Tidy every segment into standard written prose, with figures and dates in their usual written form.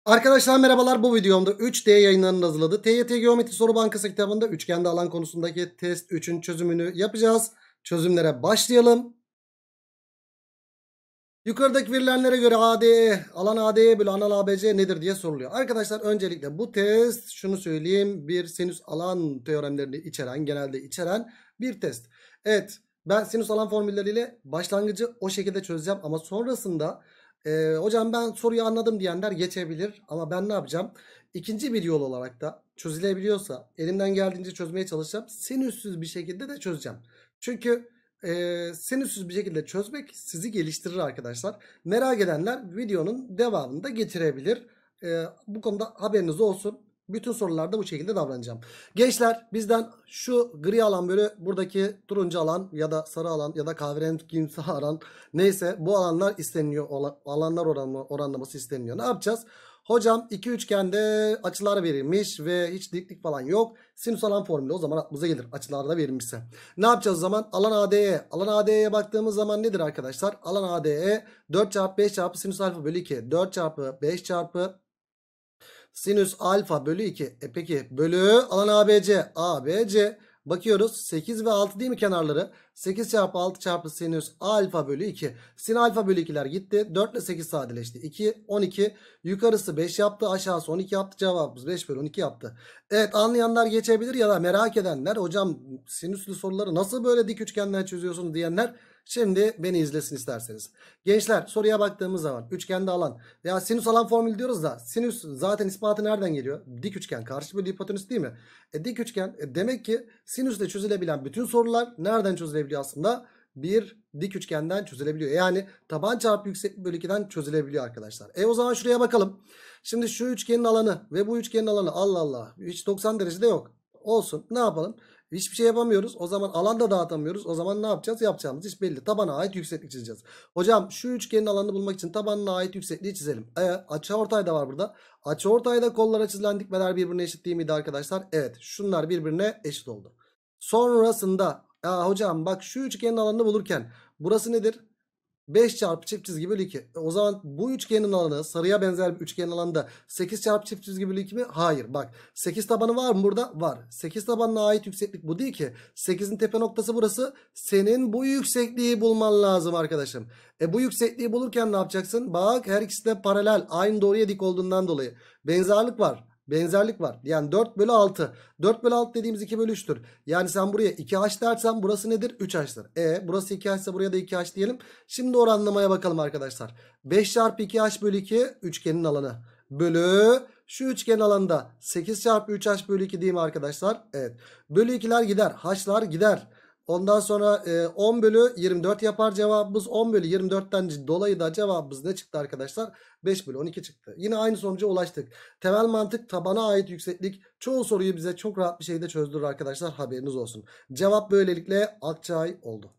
Arkadaşlar merhabalar, bu videomda 3D yayınlarının hazırladığı TYT Geometri Soru Bankası kitabında üçgende alan konusundaki test 3'ün çözümünü yapacağız. Çözümlere başlayalım. Yukarıdaki verilenlere göre ADE, alan ADE bölü alan ABC nedir diye soruluyor. Arkadaşlar öncelikle bu test, şunu söyleyeyim, bir sinüs alan teoremlerini içeren, genelde içeren bir test. Evet, ben sinüs alan formülleriyle başlangıcı o şekilde çözeceğim ama sonrasında hocam ben soruyu anladım diyenler geçebilir. Ama ben ne yapacağım? İkinci bir yol olarak da çözülebiliyorsa elimden geldiğince çözmeye çalışacağım. Sinüssüz bir şekilde de çözeceğim. Çünkü sinüssüz bir şekilde çözmek sizi geliştirir arkadaşlar. Merak edenler videonun devamını da getirebilir. Bu konuda haberiniz olsun. Bütün sorularda bu şekilde davranacağım. Gençler, bizden şu gri alan böyle buradaki turuncu alan ya da sarı alan ya da kahverengimsi alan, neyse bu alanlar isteniyor. Alanlar oranlaması isteniyor. Ne yapacağız? Hocam iki üçgende açılar verilmiş ve hiç diklik falan yok. Sinüs alan formülü o zaman aklımıza gelir. Açılar da verilmişse. Ne yapacağız o zaman? Alan ADE. Alan ADE'ye baktığımız zaman nedir arkadaşlar? Alan ADE 4 çarpı 5 çarpı sinüs alfa bölü 2. 4 çarpı 5 çarpı sinüs alfa bölü 2. Peki bölü alan ABC. ABC. Bakıyoruz 8 ve 6 değil mi kenarları? 8 çarpı 6 çarpı sinüs alfa bölü 2. Sin alfa bölü 2'ler gitti. 4 ile 8 sadeleşti. 2, 12. Yukarısı 5 yaptı. Aşağısı 12 yaptı. Cevabımız 5 bölü 12 yaptı. Evet, anlayanlar geçebilir ya da merak edenler, hocam sinüslü soruları nasıl böyle dik üçgenden çözüyorsunuz diyenler şimdi beni izlesin isterseniz. Gençler, soruya baktığımız zaman üçgende alan ya sinüs alan formülü diyoruz da sinüs zaten ispatı nereden geliyor? Dik üçgen karşı bölü hipotenüs değil mi? Dik üçgen demek ki sinüsle çözülebilen bütün sorular nereden çözülebiliyor aslında? Bir dik üçgenden çözülebiliyor. Yani taban çarpı yükseklik bölü 2'den çözülebiliyor arkadaşlar. O zaman şuraya bakalım. Şimdi şu üçgenin alanı ve bu üçgenin alanı, Allah Allah, hiç 90 derecede yok. Olsun, ne yapalım? Hiçbir şey yapamıyoruz. O zaman alan da dağıtamıyoruz. O zaman ne yapacağız? Yapacağımız iş belli. Tabana ait yükseklik çizeceğiz. Hocam şu üçgenin alanını bulmak için tabanına ait yüksekliği çizelim. Açıortay da var burada. Açıortayda kollara çizilen dikmeler birbirine eşit değil miydi arkadaşlar? Evet, şunlar birbirine eşit oldu. Sonrasında hocam bak şu üçgenin alanını bulurken burası nedir? 5 çarpı çift çizgi bölü 2. O zaman bu üçgenin alanı, sarıya benzer bir üçgenin alanında 8 çarpı çift çizgi bölü 2 mi? Hayır. Bak 8 tabanı var mı burada? Var. 8 tabanına ait yükseklik bu değil ki. 8'in tepe noktası burası. Senin bu yüksekliği bulman lazım arkadaşım. Bu yüksekliği bulurken ne yapacaksın? Bak her ikisi de paralel. Aynı doğruya dik olduğundan dolayı. Benzerlik var. Benzerlik var. Yani 4 bölü 6. 4 bölü 6 dediğimiz 2 bölü 3'tür. Yani sen buraya 2h dersen burası nedir? 3h'tır. Burası 2h ise buraya da 2h diyelim. Şimdi oranlamaya bakalım arkadaşlar. 5 çarpı 2h bölü 2 üçgenin alanı. Bölü şu üçgenin alanında 8 çarpı 3h bölü 2 değil mi arkadaşlar? Evet. Bölü 2'ler gider. H'lar gider. Ondan sonra 10 bölü 24 yapar cevabımız. 10 bölü 24'ten dolayı da cevabımız ne çıktı arkadaşlar? 5 bölü 12 çıktı. Yine aynı sonuca ulaştık. Temel mantık, tabana ait yükseklik çoğu soruyu bize çok rahat bir şekilde çözdürür arkadaşlar, haberiniz olsun. Cevap böylelikle Akçay oldu.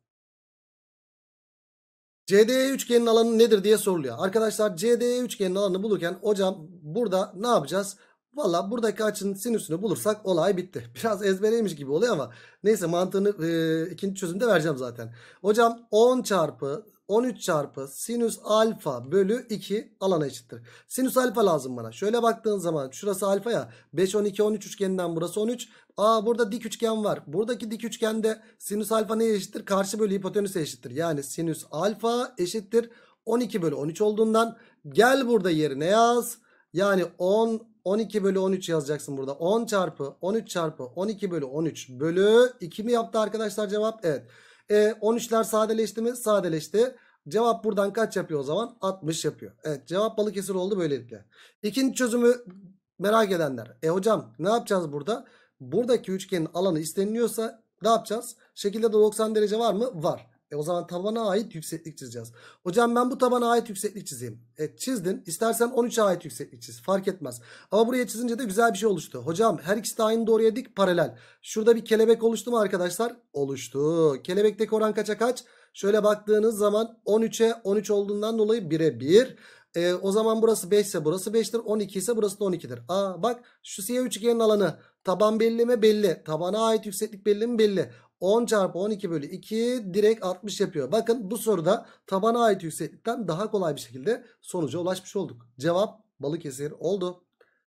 CDE üçgenin alanı nedir diye soruluyor. Arkadaşlar CDE üçgenin alanını bulurken hocam burada ne yapacağız? Valla buradaki açının sinüsünü bulursak olay bitti. Biraz ezbereymiş gibi oluyor ama neyse, mantığını ikinci çözümde vereceğim zaten. Hocam 10 çarpı 13 çarpı sinüs alfa bölü 2 alana eşittir. Sinüs alfa lazım bana. Şöyle baktığın zaman şurası alfa ya. 5, 12, 13 üçgeninden burası 13. Burada dik üçgen var. Buradaki dik üçgende sinüs alfa neye eşittir? Karşı bölü hipotenüse eşittir. Yani sinüs alfa eşittir 12 bölü 13 olduğundan gel burada yerine yaz. Yani 12 bölü 13 yazacaksın burada. 10 çarpı 13 çarpı 12 bölü 13 bölü 2 mi yaptı arkadaşlar cevap? Evet. 13'ler sadeleşti mi? Sadeleşti. Cevap buradan kaç yapıyor o zaman? 60 yapıyor. Evet, cevap Balıkesir oldu böylelikle. İkinci çözümü merak edenler. Hocam ne yapacağız burada? Buradaki üçgenin alanı isteniliyorsa ne yapacağız? Şekilde de 90 derece var mı? Var. O zaman tabana ait yükseklik çizeceğiz. Hocam ben bu tabana ait yükseklik çizeyim. Çizdin. İstersen 13'e ait yükseklik çiz. Fark etmez. Ama buraya çizince de güzel bir şey oluştu. Hocam her ikisi de aynı doğruya dik, paralel. Şurada bir kelebek oluştu mu arkadaşlar? Oluştu. Kelebekteki oran kaça kaç? Şöyle baktığınız zaman 13'e 13 olduğundan dolayı 1'e 1. O zaman burası 5 ise burası 5'tir. 12 ise burası da 12'dir. Bak şu siyah üçgenin alanı. Taban belli mi? Belli. Tabana ait yükseklik belli mi? Belli. 10 çarpı 12 bölü 2 direkt 60 yapıyor. Bakın bu soruda tabana ait yükseklikten daha kolay bir şekilde sonuca ulaşmış olduk. Cevap Balıkesir oldu.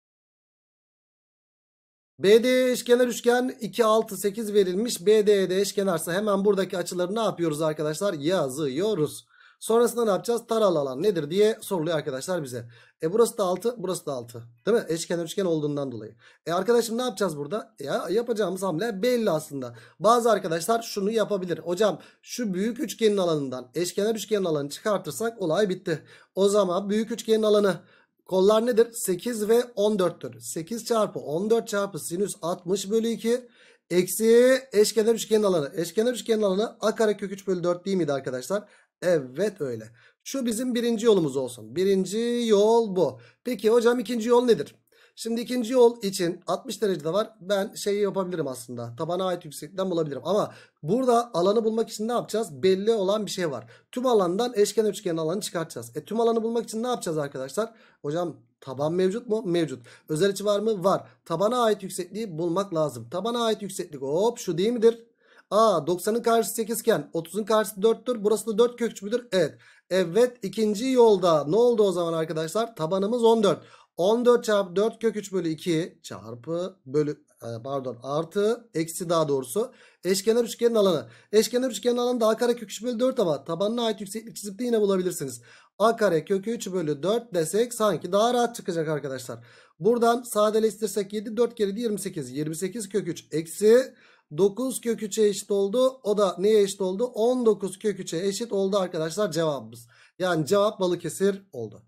BD eşkenar üçgen 2, 6, 8 verilmiş. BD'de eşkenarsa hemen buradaki açıları ne yapıyoruz arkadaşlar? Yazıyoruz. Sonrasında ne yapacağız? Taralı alan nedir diye soruluyor arkadaşlar bize. Burası da 6, burası da 6. Değil mi? Eşkenar üçgen olduğundan dolayı. Arkadaşım ne yapacağız burada? Yapacağımız hamle belli aslında. Bazı arkadaşlar şunu yapabilir. Hocam şu büyük üçgenin alanından eşkenar üçgenin alanını çıkartırsak olay bitti. O zaman büyük üçgenin alanı, kollar nedir? 8 ve 14'tür. 8 çarpı 14 çarpı sinüs 60 bölü 2 eksi eşkenar üçgenin alanı. Eşkenar üçgenin alanı a kare kök 3 bölü 4 değil miydi arkadaşlar? Evet öyle. Şu bizim birinci yolumuz olsun. Birinci yol bu. Peki hocam ikinci yol nedir? Şimdi ikinci yol için 60 derecede var. Ben şeyi yapabilirim aslında. Tabana ait yükseklikten bulabilirim. Ama burada alanı bulmak için ne yapacağız? Belli olan bir şey var. Tüm alandan eşkenar üçgenin alanı çıkartacağız. Tüm alanı bulmak için ne yapacağız arkadaşlar? Hocam taban mevcut mu? Mevcut. Özel açı var mı? Var. Tabana ait yüksekliği bulmak lazım. Tabana ait yükseklik hop şu değil midir? 90'ın karşısı 8 iken 30'un karşısı 4'tür. Burası da 4 kök 3 müdür? Evet. Evet ikinci yolda ne oldu o zaman arkadaşlar? Tabanımız 14. 14 çarpı 4 kök 3 bölü 2 çarpı bölü artı eksi daha doğrusu eşkenar üçgenin alanı. Eşkenar üçgenin alanı da a kare kök 3 bölü 4 ama tabanına ait yükseklik çizip de yine bulabilirsiniz. A kare kök 3 bölü 4 desek sanki daha rahat çıkacak arkadaşlar. Buradan sadeleştirirsek 7 4 kere 28. 28 kök 3 eksi 9 kök 3'e eşit oldu. O da neye eşit oldu? 19 kök 3'e eşit oldu arkadaşlar cevabımız. Yani cevap Balıkesir oldu.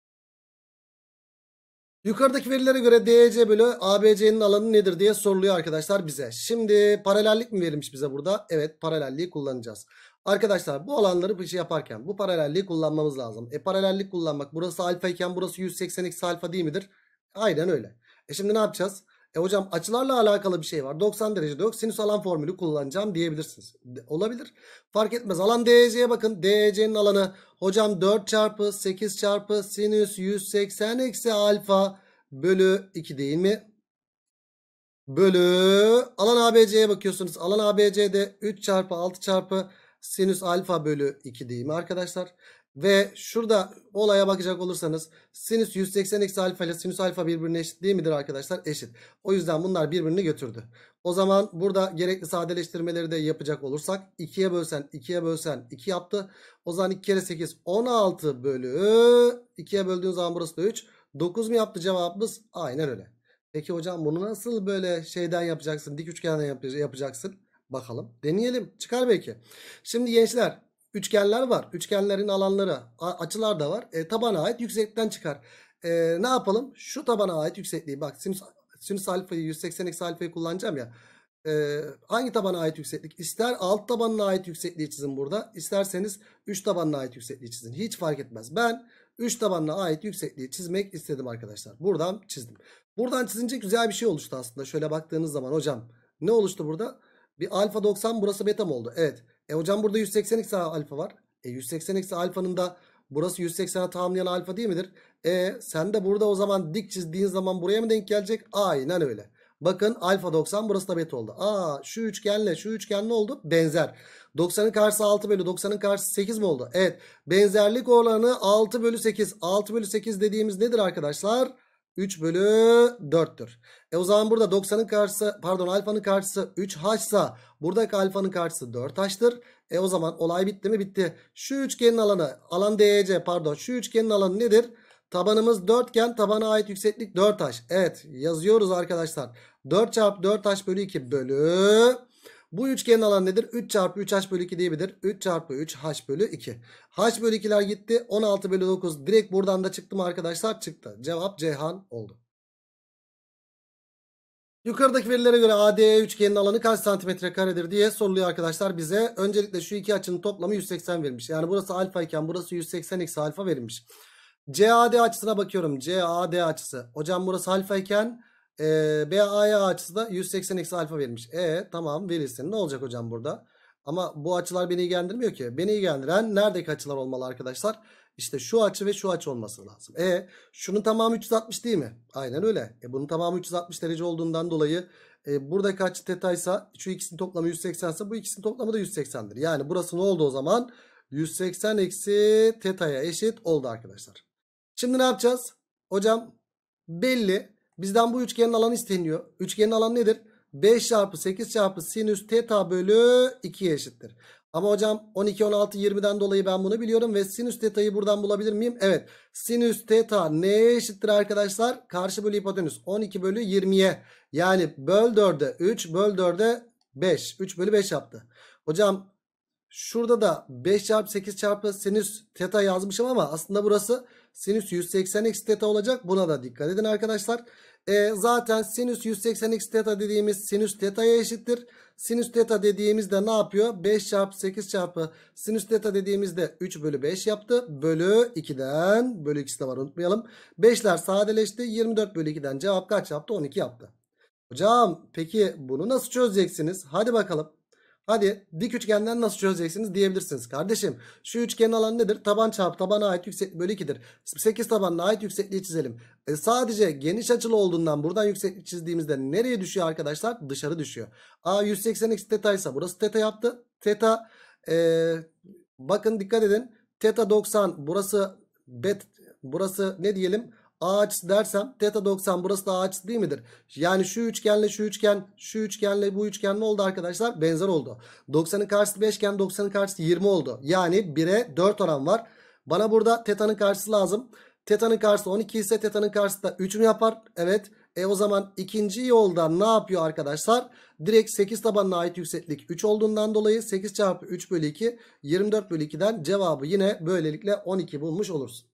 Yukarıdaki verilere göre DC bölü ABC'nin alanı nedir diye soruluyor arkadaşlar bize. Şimdi paralellik mi verilmiş bize burada? Evet paralelliği kullanacağız. Arkadaşlar bu alanları bir şey yaparken bu paralelliği kullanmamız lazım. Paralellik kullanmak, burası alfa iken burası 180 eksi alfa değil midir? Aynen öyle. Şimdi ne yapacağız? Hocam açılarla alakalı bir şey var. 90 derecede yok. Sinüs alan formülü kullanacağım diyebilirsiniz. Olabilir. Fark etmez. Alan DC'ye bakın. DC'nin alanı hocam 4 çarpı 8 çarpı sinüs 180 eksi alfa bölü 2 değil mi? Bölü alan ABC'ye bakıyorsunuz. Alan ABC'de 3 çarpı 6 çarpı sinüs alfa bölü 2 değil mi arkadaşlar? Ve şurada olaya bakacak olursanız sinüs 180 eksi alfa ile sinüs alfa birbirine eşit değil midir arkadaşlar? Eşit. O yüzden bunlar birbirini götürdü. O zaman burada gerekli sadeleştirmeleri de yapacak olursak 2'ye bölsen 2'ye bölsen 2 yaptı. O zaman 2 kere 8 16 bölü 2'ye böldüğün zaman burası da 3. 9 mu yaptı cevabımız? Aynen öyle. Peki hocam bunu nasıl böyle şeyden yapacaksın? Dik üçgenden yapacaksın. Bakalım. Deneyelim. Çıkar belki. Şimdi gençler üçgenler var. Üçgenlerin alanları açılar da var. Tabana ait yükseklikten çıkar. Ne yapalım? Şu tabana ait yüksekliği bak sinüs alfayı 180 eksi alfayı kullanacağım ya. Hangi tabana ait yükseklik? İster alt tabanına ait yüksekliği çizin burada. İsterseniz 3 tabanına ait yüksekliği çizin. Hiç fark etmez. Ben 3 tabanına ait yüksekliği çizmek istedim arkadaşlar. Buradan çizdim. Buradan çizince güzel bir şey oluştu aslında. Şöyle baktığınız zaman hocam ne oluştu burada? Bir alfa 90 burası beta mı oldu? Evet. Hocam burada 180 eksi alfa var. 180 eksi alfanın da burası 180'e tamamlayan alfa değil midir? Sen de burada o zaman dik çizdiğin zaman buraya mı denk gelecek? Aynen öyle. Bakın alfa 90 burası da beta oldu. Şu üçgenle şu üçgen ne oldu? Benzer. 90'ın karşısı 6 bölü 90'ın karşısı 8 mi oldu? Evet. Benzerlik oranı 6 bölü 8. 6 bölü 8 dediğimiz nedir arkadaşlar? 3 bölü 4'tür. O zaman burada 90'ın karşısı pardon alfanın karşısı 3H'sa buradaki alfanın karşısı 4H'tır. O zaman olay bitti mi? Bitti. Şu üçgenin alanı alan DEC pardon şu üçgenin alanı nedir? Tabanımız 4 iken tabana ait yükseklik 4H. Evet yazıyoruz arkadaşlar. 4 çarpı 4H bölü 2 bölü. Bu üçgenin alanı nedir? 3 çarpı 3H bölü 2 diyebilir. 3 çarpı 3H bölü 2. H bölü 2'ler gitti. 16 bölü 9. Direkt buradan da çıktı mı arkadaşlar? Çıktı. Cevap Ceyhan oldu. Yukarıdaki verilere göre ADE üçgenin alanı kaç santimetre karedir diye soruluyor arkadaşlar bize. Öncelikle şu iki açının toplamı 180 verilmiş. Yani burası alfa iken burası 180 eksi alfa verilmiş. CAD açısına bakıyorum. CAD açısı. Hocam burası alfa iken BAE açısı da 180 eksi alfa verilmiş. Tamam verilsin. Ne olacak hocam burada? Ama bu açılar beni ilgilendirmiyor ki. Beni ilgilendiren neredeki açılar olmalı arkadaşlar? İşte şu açı ve şu açı olması lazım. Şunun tamamı 360 değil mi? Aynen öyle. Bunun tamamı 360 derece olduğundan dolayı buradaki açı tetaysa şu ikisinin toplamı 180 ise bu ikisinin toplamı da 180'dir. Yani burası ne oldu o zaman? 180 eksi teta'ya eşit oldu arkadaşlar. Şimdi ne yapacağız? Hocam belli. Bizden bu üçgenin alanı isteniyor. Üçgenin alanı nedir? 5 çarpı 8 çarpı sinüs teta bölü 2'ye eşittir. Ama hocam 12, 16, 20'den dolayı ben bunu biliyorum ve sinüs teta'yı buradan bulabilir miyim? Evet. Sinüs teta neye eşittir arkadaşlar? Karşı bölü hipotenüs 12 bölü 20'ye. Yani böl 4'e 3, böl 4'e 5. 3 bölü 5 yaptı. Hocam şurada da 5 çarpı 8 çarpı sinüs teta yazmışım ama aslında burası sinüs 180 eksi teta olacak. Buna da dikkat edin arkadaşlar. Zaten sinüs 180 eksi teta dediğimiz sinüs teta'ya eşittir. Sinüs teta dediğimizde ne yapıyor? 5 çarpı 8 çarpı sinüs teta dediğimizde 3 bölü 5 yaptı. Bölü 2'den bölü ikisi de var unutmayalım. 5'ler sadeleşti. 24 bölü 2'den cevap kaç yaptı? 12 yaptı. Hocam peki bunu nasıl çözeceksiniz? Hadi bakalım. Hadi dik üçgenden nasıl çözeceksiniz diyebilirsiniz. Kardeşim şu üçgenin alanı nedir? Taban çarpı tabana ait yükseklik bölü 2'dir. 8 tabanına ait yüksekliği çizelim. Sadece geniş açılı olduğundan buradan yükseklik çizdiğimizde nereye düşüyor arkadaşlar? Dışarı düşüyor. 180 eksi teta ise burası teta yaptı. Teta bakın dikkat edin. Teta 90 burası burası ne diyelim? A açısı dersem teta 90 burası da A açısı değil midir? Yani şu üçgenle şu üçgen, şu üçgenle bu üçgen ne oldu arkadaşlar? Benzer oldu. 90'ın karşısı 5 iken 90'ın karşısı 20 oldu. Yani 1'e 4 oran var. Bana burada teta'nın karşısı lazım. Teta'nın karşısı 12 ise teta'nın karşısı da 3 mü yapar? Evet. O zaman ikinci yolda ne yapıyor arkadaşlar? Direkt 8 tabanına ait yükseklik 3 olduğundan dolayı 8 çarpı 3 bölü 2 24 bölü 2'den cevabı yine böylelikle 12 bulmuş olursun.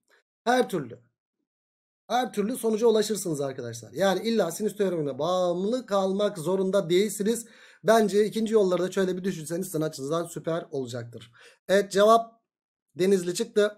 Her türlü sonuca ulaşırsınız arkadaşlar. Yani illa sinüs teoremine bağımlı kalmak zorunda değilsiniz. Bence ikinci yolları da şöyle bir düşünseniz sizin açınızdan süper olacaktır. Evet cevap Denizli çıktı.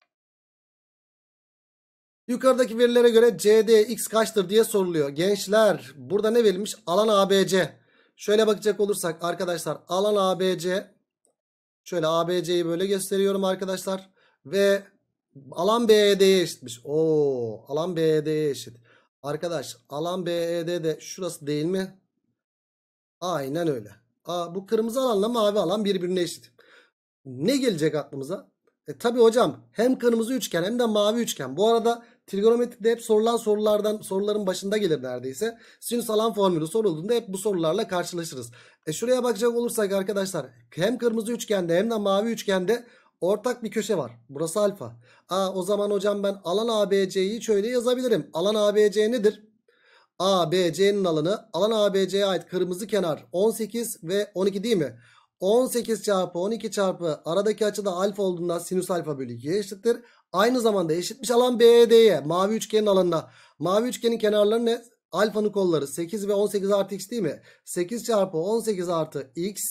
Yukarıdaki verilere göre CDX kaçtır diye soruluyor. Gençler burada ne verilmiş? Alan ABC. Şöyle bakacak olursak arkadaşlar alan ABC. Şöyle ABC'yi böyle gösteriyorum arkadaşlar. Ve alan BED'ye eşitmiş. Oo, alan BED'ye eşit. Arkadaş alan BED de şurası değil mi? Aynen öyle. Bu kırmızı alanla mavi alan birbirine eşit. Ne gelecek aklımıza? Tabii hocam hem kırmızı üçgen hem de mavi üçgen. Bu arada trigonometride hep sorulan soruların başında gelir neredeyse. Sinüs alan formülü sorulduğunda hep bu sorularla karşılaşırız. Şuraya bakacak olursak arkadaşlar hem kırmızı üçgende hem de mavi üçgende ortak bir köşe var. Burası alfa. O zaman hocam ben alan ABC'yi şöyle yazabilirim. Alan ABC nedir? ABC'nin alan ABC'ye ait kırmızı kenar 18 ve 12 değil mi? 18 çarpı 12 çarpı aradaki açı da alfa olduğundan sinüs alfa bölü 2'ye eşittir. Aynı zamanda eşitmiş alan BED'ye mavi üçgenin alanına. Mavi üçgenin kenarları ne? Alfanın kolları 8 ve 18 artı x değil mi? 8 çarpı 18 artı x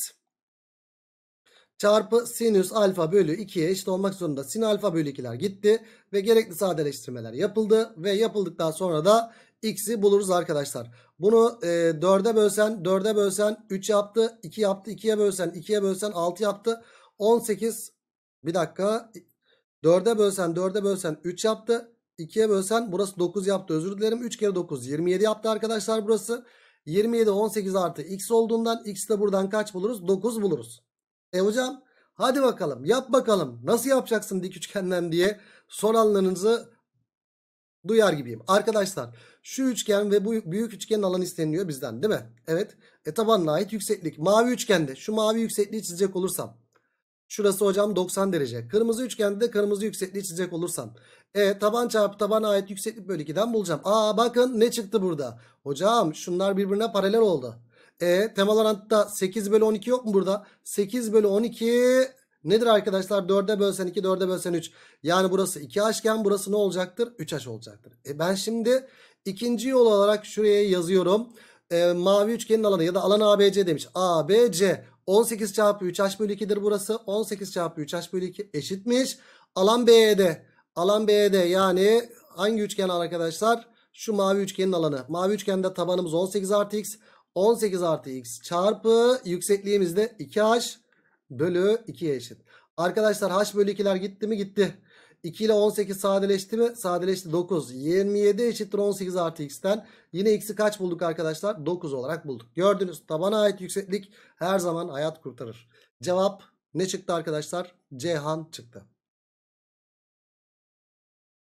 çarpı sinüs alfa bölü 2'ye eşit olmak zorunda. Sin alfa bölü 2'ler gitti ve gerekli sadeleştirmeler yapıldı ve yapıldıktan sonra da x'i buluruz arkadaşlar. Bunu 4'e bölsen 3 yaptı, 2 yaptı, 2'ye bölsen 6 yaptı. 18 bir dakika 4'e bölsen 3 yaptı. 2'ye bölsen burası 9 yaptı, özür dilerim. 3 kere 9 27 yaptı arkadaşlar burası. 27 18 artı x olduğundan x de buradan kaç buluruz? 9 buluruz. Hocam hadi bakalım yap bakalım nasıl yapacaksın dik üçgenden diye soranlarınızı duyar gibiyim. Arkadaşlar şu üçgen ve bu büyük üçgenin alanı isteniliyor bizden değil mi? Evet. Tabanına ait yükseklik. Mavi üçgende şu mavi yüksekliği çizecek olursam. Şurası hocam 90 derece. Kırmızı üçgende de kırmızı yüksekliği çizecek olursam. Taban çarpı tabana ait yükseklik bölü 2'den bulacağım. Bakın ne çıktı burada. Hocam şunlar birbirine paralel oldu. Temel orantıda 8 bölü 12 yok mu burada? 8 bölü 12 nedir arkadaşlar? 4'e bölsen 2, 4'e bölsen 3. Yani burası 2h iken burası ne olacaktır? 3h olacaktır. Ben şimdi ikinci yol olarak şuraya yazıyorum. Mavi üçgenin alanı ya da alan ABC demiş. ABC 18 çarpı 3h bölü 2'dir burası. 18 çarpı 3h bölü 2 eşitmiş. Alan BED. Alan BED yani hangi üçgen arkadaşlar? Şu mavi üçgenin alanı. Mavi üçgende tabanımız 18 artı x. 18 artı x çarpı yüksekliğimiz de 2h bölü 2'ye eşit. Arkadaşlar h bölü 2'ler gitti mi? Gitti. 2 ile 18 sadeleşti mi? Sadeleşti. 9. 27 eşittir 18 artı x'ten. Yine x'i kaç bulduk arkadaşlar? 9 olarak bulduk. Gördünüz. Tabana ait yükseklik her zaman hayat kurtarır. Cevap ne çıktı arkadaşlar? Ceyhan çıktı.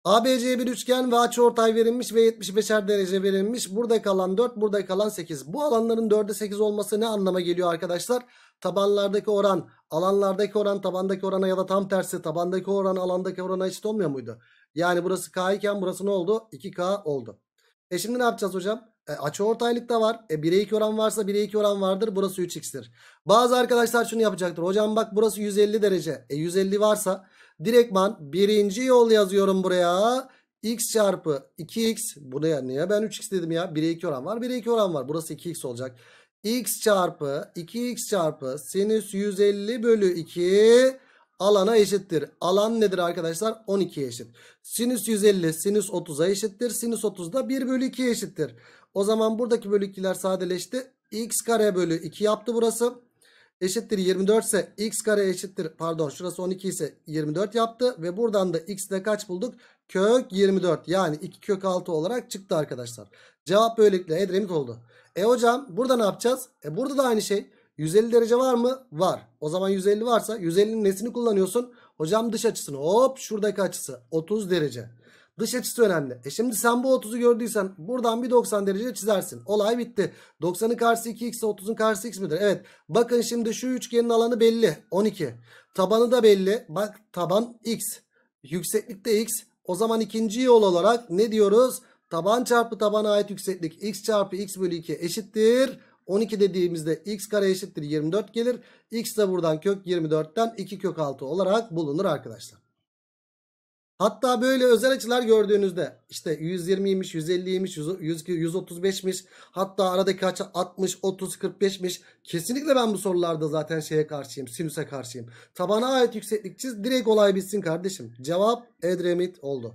ABC bir üçgen ve açıortay verilmiş ve 75'er derece verilmiş. Burada kalan 4, burada kalan 8. Bu alanların 4'e 8 olması ne anlama geliyor arkadaşlar? Tabanlardaki oran, alanlardaki oran tabandaki orana ya da tam tersi tabandaki oran alandaki orana eşit olmuyor muydu? Yani burası K iken burası ne oldu? 2K oldu. Şimdi ne yapacağız hocam? Açıortaylık da var. 1'e 2 oran varsa 1'e 2 oran vardır. Burası 3x'tir. Bazı arkadaşlar şunu yapacaktır. Hocam bak burası 150 derece. 150 varsa direktman birinci yol yazıyorum buraya. X çarpı 2x. Buraya niye ben 3x dedim ya? 1'e 2 oran var. 1'e 2 oran var. Burası 2x olacak. X çarpı 2x çarpı sinüs 150 bölü 2 alana eşittir. Alan nedir arkadaşlar? 12'ye eşit. Sinüs 150 sinüs 30'a eşittir. Sinüs 30 da 1 bölü 2'ye eşittir. O zaman buradaki bölü 2'ler sadeleşti. X kare bölü 2 yaptı burası. Eşittir 24 ise x kare eşittir. Pardon şurası 12 ise 24 yaptı. Ve buradan da x'de kaç bulduk? Kök 24. Yani 2 kök 6 olarak çıktı arkadaşlar. Cevap böylelikle Edremit oldu. Hocam burada ne yapacağız? Burada da aynı şey. 150 derece var mı? Var. O zaman 150 varsa 150'nin nesini kullanıyorsun? Hocam dış açısını. Hop şuradaki açısı 30 derece. Dış açısı önemli. Şimdi sen bu 30'u gördüysen buradan bir 90 derece çizersin. Olay bitti. 90'ın karşısı 2x ise 30'un karşısı x midir? Evet. Bakın şimdi şu üçgenin alanı belli. 12. Tabanı da belli. Bak taban x. Yükseklik de x. O zaman ikinci yol olarak ne diyoruz? Taban çarpı tabana ait yükseklik x çarpı x bölü 2 eşittir. 12 dediğimizde x kare eşittir 24 gelir. X de buradan kök 24'ten 2 kök 6 olarak bulunur arkadaşlar. Hatta böyle özel açılar gördüğünüzde işte 120'ymiş, 150'ymiş, 135'miş. Hatta aradaki açı 60, 30, 45'miş. Kesinlikle ben bu sorularda zaten şeye karşıyım, sinüse karşıyım. Tabana ait yükseklik çiz, direkt olay bitsin kardeşim. Cevap Edremit oldu.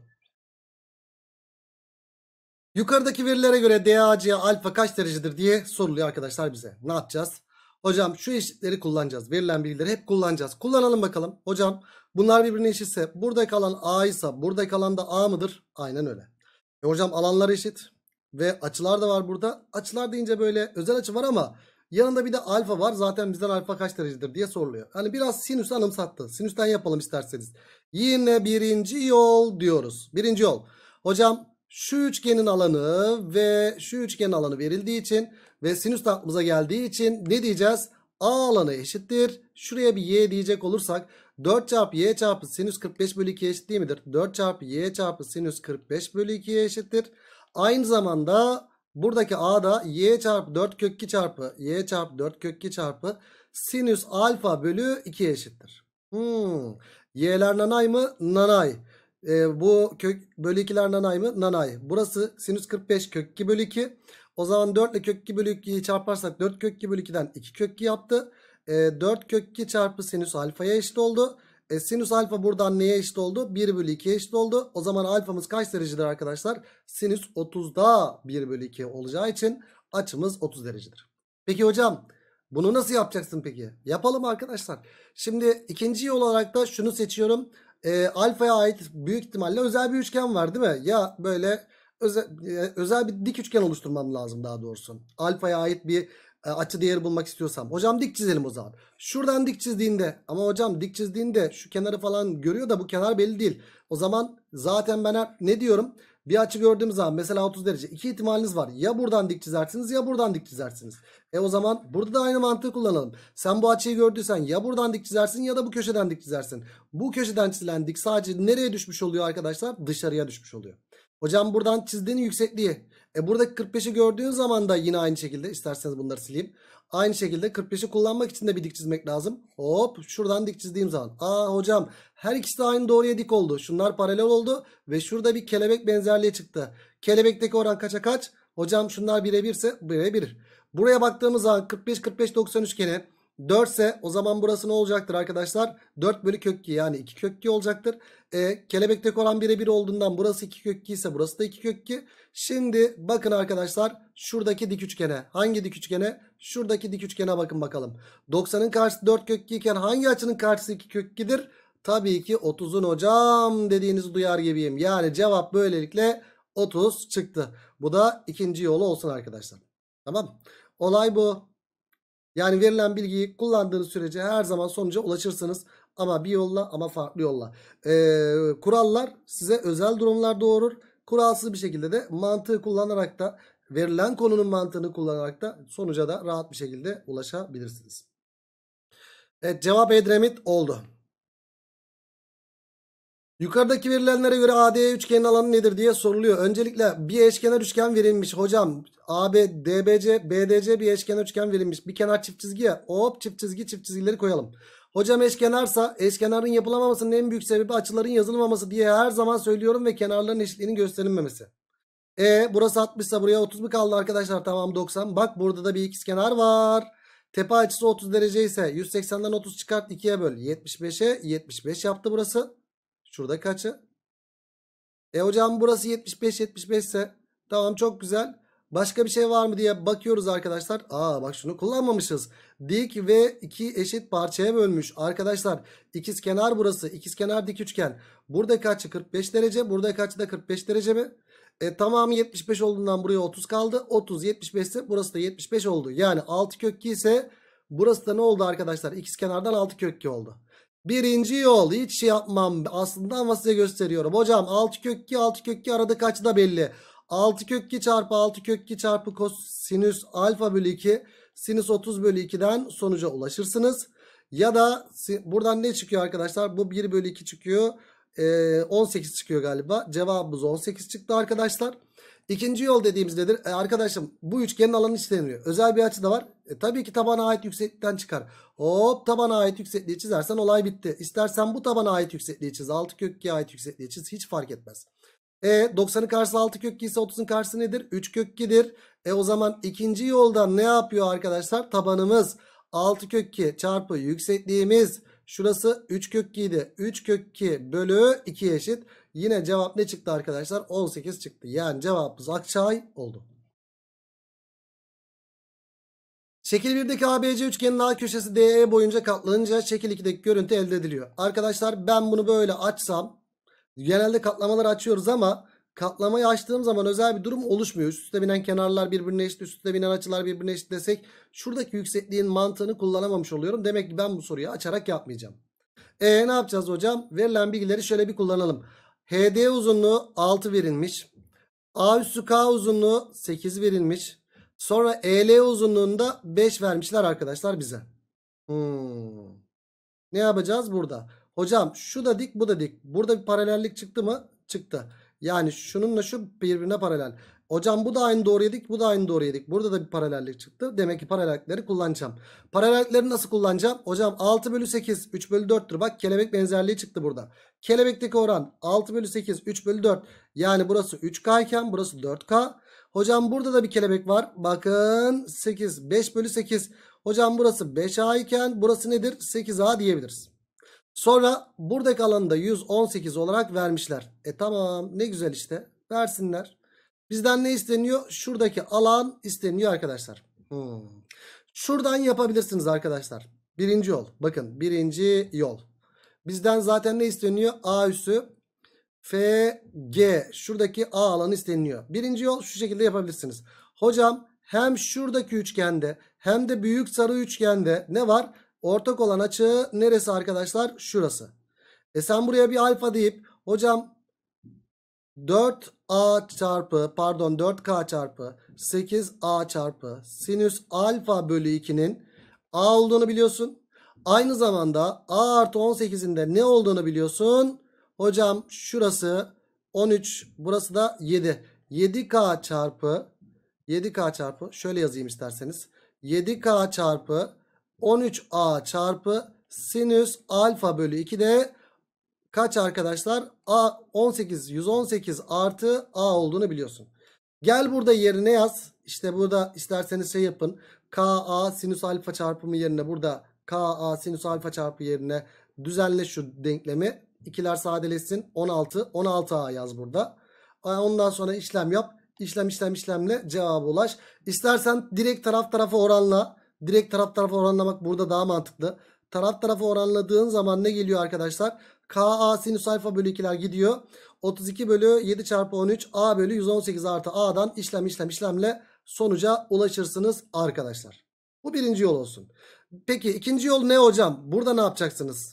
Yukarıdaki verilere göre DAC alfa kaç derecedir diye soruluyor arkadaşlar bize. Ne yapacağız? Hocam şu eşitleri kullanacağız. Verilen bilgileri hep kullanacağız. Kullanalım bakalım. Hocam bunlar birbirine eşitse burada kalan A ise burada kalan da A mıdır? Aynen öyle. Hocam alanlar eşit. Ve açılar da var burada. Açılar deyince böyle özel açı var ama yanında bir de alfa var. Zaten bizden alfa kaç derecedir diye soruluyor. Hani biraz sinüs anımsattı. Sinüsten yapalım isterseniz. Yine birinci yol diyoruz. Birinci yol. Hocam şu üçgenin alanı ve şu üçgenin alanı verildiği için ve sinüs aklımıza geldiği için ne diyeceğiz? A alanı eşittir. Şuraya bir y diyecek olursak 4 çarpı y çarpı sinüs 45 bölü 2 eşit değil midir? 4 çarpı y çarpı sinüs 45 bölü 2'ye eşittir. Aynı zamanda buradaki a da y çarpı 4 kök 2 çarpı y çarpı 4 kök 2 çarpı sinüs alfa bölü 2'ye eşittir. Y'ler nanay mı? Nanay. Bu kök bölü 2'ler nanay mı? Nanay. Burası sinüs 45 kök 2 bölü 2. O zaman 4 ile kök 2 bölü 2'yi çarparsak 4 kök 2 bölü 2'den 2 kök 2 yaptı. 4 kök 2 çarpı sinüs alfaya eşit oldu. Sinüs alfa buradan neye eşit oldu? 1 bölü 2'ye eşit oldu. O zaman alfamız kaç derecedir arkadaşlar? Sinüs 30'da 1 bölü 2 olacağı için açımız 30 derecedir. Peki hocam bunu nasıl yapacaksın peki? Yapalım arkadaşlar. Şimdi ikinci yol olarak da şunu seçiyorum. Alfaya ait büyük ihtimalle özel bir üçgen var değil mi? Ya böyle özel bir dik üçgen oluşturmam lazım daha doğrusu. Alfaya ait bir açı değeri bulmak istiyorsam. Hocam dik çizelim o zaman. Şuradan dik çizdiğinde ama hocam dik çizdiğinde şu kenarı falan görüyor da bu kenar belli değil. O zaman zaten ben ne diyorum? Bir açı gördüğüm zaman mesela 30 derece. İki ihtimaliniz var. Ya buradan dik çizersiniz ya buradan dik çizersiniz. O zaman burada da aynı mantığı kullanalım. Sen bu açıyı gördüysen ya buradan dik çizersin ya da bu köşeden dik çizersin. Bu köşeden çizilen dik sadece nereye düşmüş oluyor arkadaşlar? Dışarıya düşmüş oluyor. Hocam buradan çizdiğin yüksekliği. Buradaki 45'i gördüğün zaman da yine aynı şekilde isterseniz bunları sileyim. Aynı şekilde 45'i kullanmak için de bir dik çizmek lazım. Hop şuradan dik çizdiğim zaman. Hocam her ikisi de aynı doğruya dik oldu. Şunlar paralel oldu ve şurada bir kelebek benzerliği çıktı. Kelebekteki oran kaça kaç? Hocam şunlar 1'e 1 ise 1'e 1. Buraya baktığımız zaman 45 45 90 üçgeni 4 ise o zaman burası ne olacaktır arkadaşlar? 4 bölü kök 2 yani 2 kök 2 olacaktır. Kelebekteki oran 1'e 1 olduğundan burası 2 kök 2 ise burası da 2 kök 2. Şimdi bakın arkadaşlar şuradaki dik üçgene. Hangi dik üçgene? Şuradaki dik üçgene bakın bakalım. 90'ın karşısı 4 kök 2 iken hangi açının karşısı 2 kök 2'dir? Tabii ki 30'un hocam dediğinizi duyar gibiyim. Yani cevap böylelikle 30 çıktı. Bu da ikinci yolu olsun arkadaşlar. Tamam. Olay bu. Yani verilen bilgiyi kullandığınız sürece her zaman sonuca ulaşırsınız. Ama bir yolla ama farklı yolla. Kurallar size özel durumlar doğurur. Kuralsız bir şekilde de mantığı kullanarak da verilen konunun mantığını kullanarak da sonuca da rahat bir şekilde ulaşabilirsiniz. Evet, cevap Edremit oldu. Yukarıdaki verilenlere göre ADE üçgenin alanı nedir diye soruluyor. Öncelikle bir eşkenar üçgen verilmiş. Hocam AB, DBC, BDC bir eşkenar üçgen verilmiş. Bir kenar çift çizgi ya. Hop çift çizgi çift çizgileri koyalım. Hocam eşkenarsa eşkenarın yapılamamasının en büyük sebebi açıların yazılmaması diye her zaman söylüyorum ve kenarların eşitliğinin gösterilmemesi. Burası 60 ise buraya 30 mu kaldı arkadaşlar? Tamam 90. Bak burada da bir ikizkenar var. Tepe açısı 30 derece ise 180'den 30 çıkart 2'ye böl. 75'e 75 yaptı burası. Şurada kaçı? Hocam burası 75 ise tamam çok güzel. Başka bir şey var mı diye bakıyoruz arkadaşlar. Bak şunu kullanmamışız. Dik ve iki eşit parçaya bölmüş. Arkadaşlar ikizkenar burası. İkizkenar dik üçgen. Burada kaçı 45 derece. Burada kaçı da 45 derece mi? Tamamı 75 olduğundan buraya 30 kaldı. 30 75 ise burası da 75 oldu. Yani 6 kök 2 ise burası da ne oldu arkadaşlar? İkizkenardan 6 kök 2 oldu. Birinci yol, hiç şey yapmam aslında ama size gösteriyorum. Hocam 6 kök 2 6 kök 2 arada kaçı da belli. 6 kök 2 çarpı 6 kök 2 çarpı kosinüs alfa bölü 2 sinüs 30 bölü 2'den sonuca ulaşırsınız. Ya da buradan ne çıkıyor arkadaşlar? Bu 1 bölü 2 çıkıyor. 18 çıkıyor galiba. Cevabımız 18 çıktı arkadaşlar. İkinci yol dediğimiz nedir? Arkadaşım bu üçgenin alanı isteniyor. Özel bir açı da var. Tabii ki tabana ait yükseklikten çıkar. Hop tabana ait yüksekliği çizersen olay bitti. İstersen bu tabana ait yüksekliği çiz. 6 kök 2'ye ait yüksekliği çiz. Hiç fark etmez. 90'ın karşısı 6 kök 2 ise 30'un karşısı nedir? 3 kök 2'dir. O zaman ikinci yoldan ne yapıyor arkadaşlar? Tabanımız 6 kök 2 çarpı yüksekliğimiz. Şurası 3 kök 2 idi. 3 kök 2 bölü 2 eşit. Yine cevap ne çıktı arkadaşlar? 18 çıktı. Yani cevabımız Akçay oldu. Şekil 1'deki ABC üçgenin A köşesi DE boyunca katlanınca şekil 2'deki görüntü elde ediliyor. Arkadaşlar ben bunu böyle açsam, genelde katlamaları açıyoruz ama katlamayı açtığım zaman özel bir durum oluşmuyor. Üst üste binen kenarlar birbirine eşit, üst üste binen açılar birbirine eşit desek şuradaki yüksekliğin mantığını kullanamamış oluyorum. Demek ki ben bu soruyu açarak yapmayacağım. Ne yapacağız hocam? Verilen bilgileri şöyle bir kullanalım. HD uzunluğu 6 verilmiş. A üssü K uzunluğu 8 verilmiş. Sonra EL uzunluğunda 5 vermişler arkadaşlar bize. Ne yapacağız burada? Hocam şu da dik bu da dik. Burada bir paralellik çıktı mı? Çıktı. Yani şununla şu birbirine paralel. Hocam bu da aynı doğruya dik bu da aynı doğruya dik. Burada da bir paralellik çıktı. Demek ki paralellikleri kullanacağım. Paralellikleri nasıl kullanacağım? Hocam 6 bölü 8 3 bölü 4'tür. Bak kelebek benzerliği çıktı burada. Kelebekteki oran 6 bölü 8 3 bölü 4. Yani burası 3K iken burası 4K. Hocam burada da bir kelebek var. Bakın 8 5 bölü 8. Hocam burası 5A iken burası nedir? 8A diyebiliriz. Sonra buradaki alanı da 118 olarak vermişler. Tamam ne güzel işte. Versinler. Bizden ne isteniyor? Şuradaki alan isteniyor arkadaşlar. Şuradan yapabilirsiniz arkadaşlar. Birinci yol. Bakın birinci yol. Bizden zaten ne isteniyor? A üssü FG. Şuradaki A alanı isteniyor. Birinci yol şu şekilde yapabilirsiniz. Hocam hem şuradaki üçgende hem de büyük sarı üçgende ne var? Ortak olan açı neresi arkadaşlar? Şurası. Sen buraya bir alfa deyip hocam 4K çarpı 8A çarpı sinüs alfa bölü 2'nin A olduğunu biliyorsun. Aynı zamanda A artı 18'in de ne olduğunu biliyorsun. Hocam şurası 13 burası da 7. 7K çarpı şöyle yazayım isterseniz. 7K çarpı 13A çarpı sinüs alfa bölü 2 de kaç arkadaşlar? A 18 118 artı A olduğunu biliyorsun. Gel burada yerine yaz. İşte burada isterseniz şey yapın. KA sinüs alfa çarpımı yerine burada KA sinüs alfa çarpı yerine düzenle şu denklemi. İkiler sadeleşsin. 16A yaz burada. Ondan sonra işlem yap. İşlemle cevaba ulaş. İstersen direkt taraf tarafa oranla. Direkt taraf tarafa oranlamak burada daha mantıklı. Taraf tarafa oranladığın zaman ne geliyor arkadaşlar? KA sinüs alfa bölü 2'ler gidiyor. 32 bölü 7 çarpı 13 A bölü 118 artı A'dan işlemle sonuca ulaşırsınız arkadaşlar. Bu birinci yol olsun. Peki ikinci yol ne hocam? Burada ne yapacaksınız?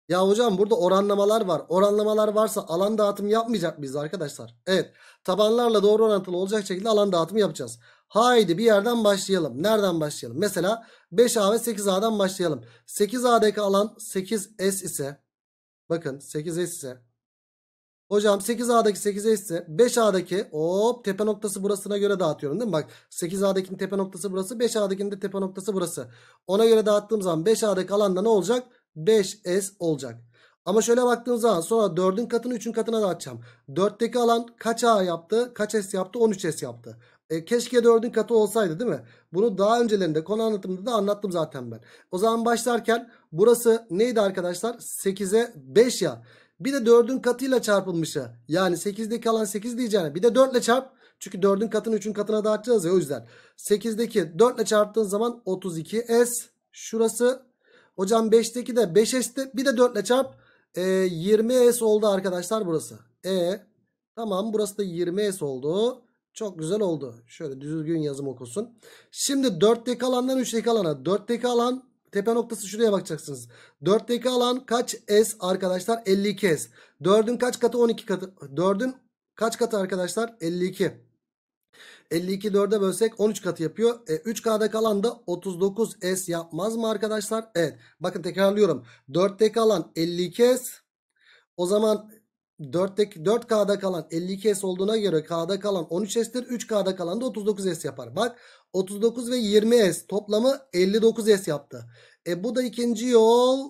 Ya hocam burada oranlamalar var. Oranlamalar varsa alan dağıtım yapmayacak mıyız arkadaşlar? Evet. Tabanlarla doğru orantılı olacak şekilde alan dağıtımı yapacağız. Haydi bir yerden başlayalım. Nereden başlayalım? Mesela 5A ve 8A'dan başlayalım. 8A'daki alan 8S ise, bakın 8S ise, hocam 8A'daki 8S ise 5A'daki hop tepe noktası burasına göre dağıtıyorum değil mi? Bak 8A'dakinin tepe noktası burası, 5A'dakinin de tepe noktası burası. Ona göre dağıttığım zaman 5A'daki alanda ne olacak? 5S olacak. Ama şöyle baktığım zaman sonra 4'ün katını 3'ün katına dağıtacağım. 4'teki alan kaç A yaptı? Kaç S yaptı? 13S yaptı. Keşke 4'ün katı olsaydı değil mi? Bunu daha öncelerinde konu anlatımında da anlattım zaten ben. O zaman başlarken burası neydi arkadaşlar? 8'e 5 ya. Bir de 4'ün katıyla çarpılmışı. Yani 8'deki alan 8 diyeceğine bir de 4 ile çarp. Çünkü 4'ün katını 3'ün katına dağıtacağız ya, o yüzden. 8'deki 4 ile çarptığın zaman 32S. Şurası. Hocam 5'teki de 5S'te bir de 4 ile çarp. 20S oldu arkadaşlar burası. Tamam, burası da 20S oldu. Çok güzel oldu. Şöyle düzgün yazım okusun. Şimdi 4'teki alandan 3'teki alana. 4'teki alan tepe noktası şuraya bakacaksınız. 4'teki alan kaç S arkadaşlar? 52S. 4'ün kaç katı? 12 katı. 4'ün kaç katı arkadaşlar? 52. 52 4'e bölsek 13 katı yapıyor. 3K'daki alan da 39S yapmaz mı arkadaşlar? Evet. Bakın tekrarlıyorum. 4'teki alan 52S. O zaman 4K'da kalan 52S olduğuna göre K'da kalan 13S'tir. 3K'da kalan da 39S yapar. Bak 39 ve 20S toplamı 59S yaptı. Bu da ikinci yol.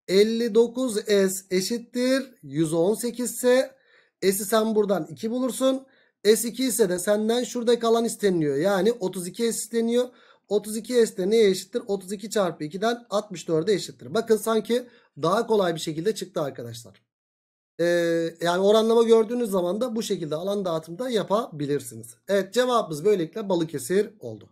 59S eşittir 118 ise S'i sen buradan 2 bulursun. S2 ise de senden şurada kalan isteniliyor. Yani 32S isteniyor. 32S de neye eşittir? 32 çarpı 2'den 64'e eşittir. Bakın sanki daha kolay bir şekilde çıktı arkadaşlar. Yani oranlama gördüğünüz zaman da bu şekilde alan dağıtımda yapabilirsiniz. Evet, cevabımız böylelikle Balıkesir oldu.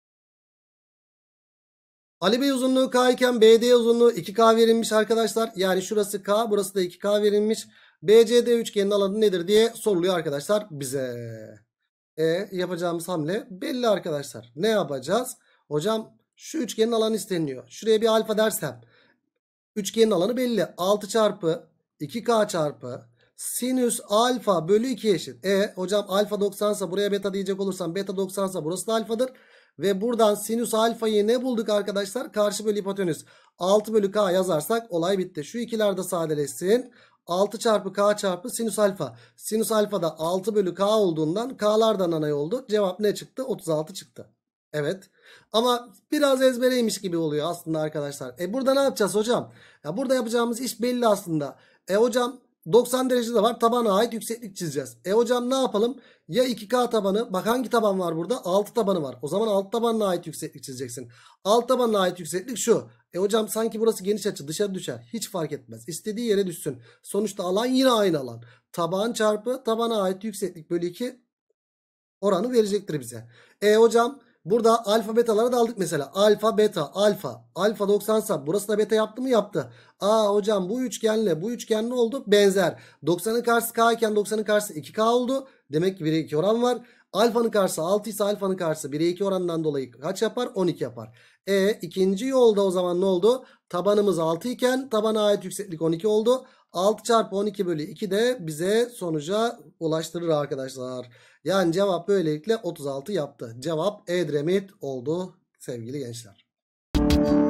Ali Bey uzunluğu K iken BD uzunluğu 2K verilmiş arkadaşlar. Yani şurası K, burası da 2K verilmiş. BCD üçgenin alanı nedir diye soruluyor arkadaşlar bize. Yapacağımız hamle belli arkadaşlar. Ne yapacağız? Hocam şu üçgenin alanı isteniyor. Şuraya bir alfa dersem. Üçgenin alanı belli. 6 çarpı 2K çarpı sinüs alfa bölü 2 eşit. Hocam alfa 90 ise buraya beta diyecek olursam beta 90 ise burası da alfadır. Ve buradan sinüs alfayı ne bulduk arkadaşlar? Karşı bölü hipotenüs. 6 bölü K yazarsak olay bitti. Şu ikiler de sadeleşsin. 6 çarpı K çarpı sinüs alfa. Sinüs alfa da 6 bölü K olduğundan K'lardan anay oldu. Cevap ne çıktı? 36 çıktı. Evet. Ama biraz ezbereymiş gibi oluyor aslında arkadaşlar. Burada ne yapacağız hocam? Ya burada yapacağımız iş belli aslında. Hocam 90 derece de var. Tabana ait yükseklik çizeceğiz. Hocam ne yapalım? Ya 2K tabanı. Bak hangi taban var burada? 6 tabanı var. O zaman alt tabanına ait yükseklik çizeceksin. Alt tabanına ait yükseklik şu. Hocam sanki burası geniş açı, dışarı düşer. Hiç fark etmez. İstediği yere düşsün. Sonuçta alan yine aynı alan. Taban çarpı tabana ait yükseklik bölü 2 oranı verecektir bize. Hocam burada alfa betaları da aldık mesela. Alfa beta alfa. Alfa 90 ise burası da beta yaptı mı? Yaptı. Hocam bu üçgenle bu üçgen ne oldu? Benzer. 90'ın karşısı K iken 90'ın karşısı 2K oldu. Demek ki 1'e 2 oran var. Alfanın karşısı 6 ise alfanın karşısı 1'e 2 oranından dolayı kaç yapar? 12 yapar. İkinci yolda o zaman ne oldu? Tabanımız 6 iken tabana ait yükseklik 12 oldu. 6 çarpı 12 bölü 2 de bize sonuca ulaştırır arkadaşlar. Yani cevap böylelikle 36 yaptı. Cevap Edremit oldu sevgili gençler.